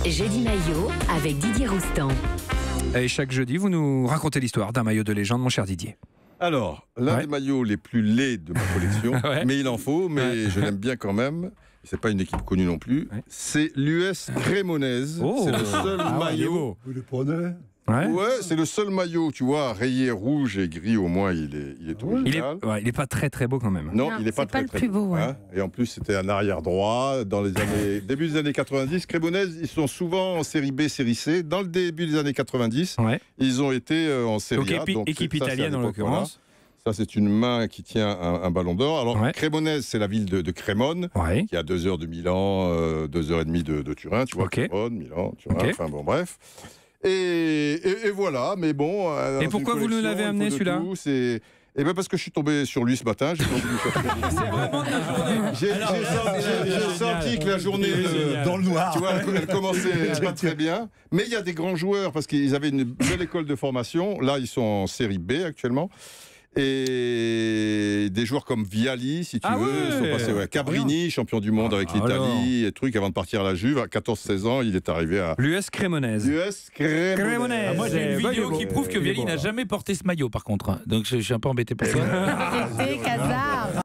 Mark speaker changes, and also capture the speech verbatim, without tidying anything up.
Speaker 1: Jeudi Maillot avec Didier Roustan.
Speaker 2: Et chaque jeudi, vous nous racontez l'histoire d'un maillot de légende, mon cher Didier.
Speaker 3: Alors, l'un
Speaker 2: Ouais.
Speaker 3: des maillots les plus laids de ma collection,
Speaker 2: Ouais.
Speaker 3: mais il en faut, mais
Speaker 2: Ouais.
Speaker 3: je l'aime bien quand même. C'est pas une équipe connue non plus.
Speaker 2: Ouais.
Speaker 3: C'est l'U S Cremonese.
Speaker 2: Oh.
Speaker 3: C'est le seul
Speaker 2: Ah ouais, il est
Speaker 3: maillot.
Speaker 2: beau.
Speaker 4: Vous le prenez?
Speaker 2: Ouais.
Speaker 3: Ouais, c'est le seul maillot, tu vois, rayé rouge et gris, au moins il est, il est
Speaker 2: Il est,
Speaker 3: original.
Speaker 2: ouais, il est pas très très beau quand même.
Speaker 3: Non,
Speaker 5: Non,
Speaker 3: il n'est pas
Speaker 5: c'est
Speaker 3: très
Speaker 5: pas le
Speaker 3: très
Speaker 5: plus beau, ouais.
Speaker 3: hein. Et en plus, c'était un arrière droit dans les années début des années quatre-vingt-dix. Cremonese, ils sont souvent en série B, série C. Dans le début des années quatre-vingt-dix,
Speaker 2: Ouais.
Speaker 3: ils ont été euh, en série
Speaker 2: Donc,
Speaker 3: A.
Speaker 2: épi-
Speaker 3: Donc,
Speaker 2: équipe
Speaker 3: c'est- ça, c'est à
Speaker 2: italienne en
Speaker 3: l'époque,
Speaker 2: l'occurrence.
Speaker 3: voilà. Ça, c'est une main qui tient un, un ballon d'or. Alors,
Speaker 2: Ouais.
Speaker 3: Cremonese, c'est la ville de, de Crémone,
Speaker 2: Ouais.
Speaker 3: qui a deux heures de Milan, euh, deux heures et demie de, de Turin, tu vois,
Speaker 2: Ok.
Speaker 3: Crémone, Milan, tu vois,
Speaker 2: Ok.
Speaker 3: enfin bon, bref. Et, et- et voilà, mais bon. euh,
Speaker 2: Et
Speaker 3: dans
Speaker 2: pourquoi
Speaker 3: une
Speaker 2: vous nous
Speaker 3: collection,
Speaker 2: l'avez
Speaker 3: il faut
Speaker 2: amené,
Speaker 3: de
Speaker 2: celui-là
Speaker 3: tout, c'est... Eh bien parce que je suis tombé sur lui ce matin, j'ai donc voulu chercher.
Speaker 6: C'est vraiment de la journée.
Speaker 3: J'ai
Speaker 6: Alors,
Speaker 3: j'ai senti, j'ai- j'ai
Speaker 2: génial.
Speaker 3: senti que la journée,
Speaker 2: Il est
Speaker 3: euh,
Speaker 2: génial.
Speaker 4: Dans le noir.
Speaker 3: tu vois, elle, elle commençait pas très bien. Mais il y a des grands joueurs parce qu'ils avaient une belle école de formation. Là, ils sont en série B actuellement. Et des joueurs comme Vialli, si tu
Speaker 2: Ah
Speaker 3: veux,
Speaker 2: ouais.
Speaker 3: sont passés. Ouais. Cabrini, champion du monde avec
Speaker 2: Ah, alors.
Speaker 3: l'Italie, et trucs avant de partir à la Juve. À quatorze seize ans, il est arrivé à
Speaker 2: L'U S Cremonese.
Speaker 3: l'U S Cremonese.
Speaker 2: Cremonese.
Speaker 6: Ah, moi j'ai une
Speaker 2: Bah, il est
Speaker 6: vidéo
Speaker 2: beau.
Speaker 6: qui prouve que
Speaker 2: Il est
Speaker 6: Viali
Speaker 2: beau,
Speaker 6: n'a
Speaker 2: alors.
Speaker 6: jamais porté ce maillot par contre. hein. Donc je, je suis un peu embêté pour ça.
Speaker 5: C'était Casar.